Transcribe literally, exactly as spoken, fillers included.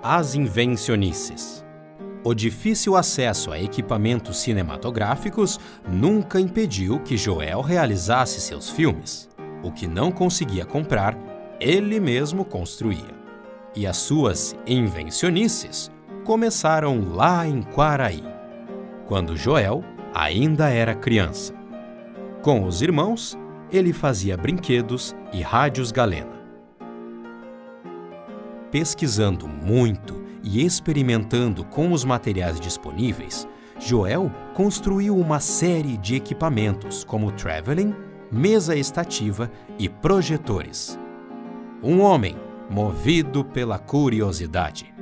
As invencionices. O difícil acesso a equipamentos cinematográficos nunca impediu que Joel realizasse seus filmes. O que não conseguia comprar, ele mesmo construía. E as suas invencionices começaram lá em Quaraí, quando Joel ainda era criança. Com os irmãos, ele fazia brinquedos e rádios Galena. Pesquisando muito e experimentando com os materiais disponíveis, Joel construiu uma série de equipamentos como traveling, mesa estativa e projetores. Um homem movido pela curiosidade.